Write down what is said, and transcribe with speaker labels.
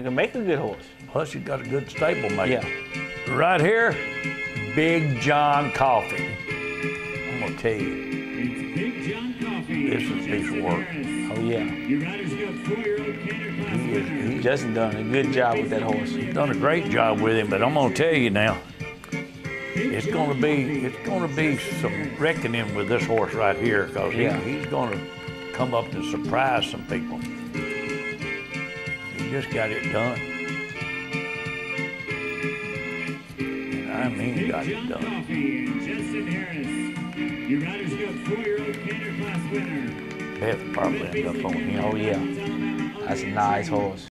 Speaker 1: can make a good horse.
Speaker 2: Plus, he's got a good stable mate.
Speaker 1: Yeah.
Speaker 2: Right here, Big John Coffey. I'm gonna tell you,
Speaker 3: It's Big John Coffey.
Speaker 2: this is a piece of work.
Speaker 1: Oh yeah.
Speaker 3: Your riders go 4-year-old canter class winner.
Speaker 1: He Justin done a good job with that horse.
Speaker 2: He's done a great job with him, but I'm gonna tell you now, it's gonna be some reckoning with this horse right here, because he's gonna come up and surprise some people. He just got it done. And I mean, got it done.
Speaker 3: Coffey and Justin Harris. Your riders go 4-year-old canter class winner.
Speaker 2: Beth probably ended up on him.
Speaker 1: Oh yeah. That's a nice horse.